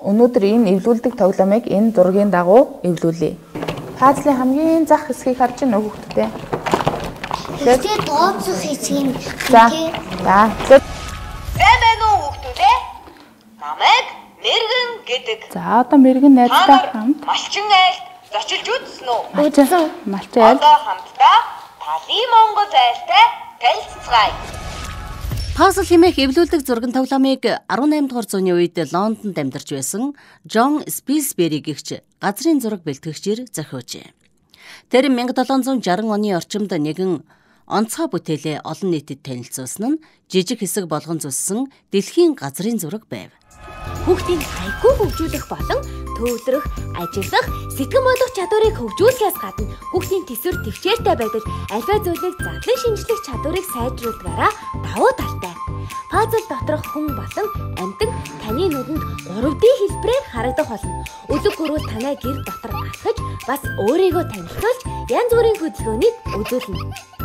Өнөөдөр энэ эвлүүлдэг тоглоомыг энэ зургийн дагуу эвлүүлье. Пазлын хамгийн зах хэсгийг харж байна уу хүүхдтэй? Тэгээд дооцох хэсгийг За. Сайн байна уу хүүхдүүдээ? Намайг Мэргэн гэдэг. За одоо Мэргэн найзтай хамт Малчин айлд зочилж үзсэн үү? Үзсэн. Малчин айл. Одоо хамтдаа Талын Монгол айлтай танилцгаая. Пазл хэмээх эвлүүлдэг зургийн тоглоомыг 18 дугаар зууны үед Лондонд амьдарч байсан Джон Спилсбери гэгч газрын зураг бэлтгэгчээр зохиожээ. Тэр 1760 оны орчимд нэгэн онцгой бүтээлээ олон нийтэд танилцуулсан нь жижиг хэсэг болгон зүссэн дэлхийн газрын зураг байв. Хүүхдийн хайгуу хөгжүүлэх болон төвлөрөх, ажиллах, сэтгэн бодох чадварыг хөгжүүлэхээс гадна хүүхдийн төсвөр төвчээртэй байдаг альва зүйлийг задлан шинжлэх чадварыг сайжруулдгаараа давуу талтай. Пазл доторх хүн болон амьтан таны нүдэнд 3D хэлбэрээр харагдах болно. Өдөг гөрүүл танай гэр дотор алхаж бас өөрийгөө танилцуулж янз бүрийн хөдөлгөөнийг үзүүлнэ.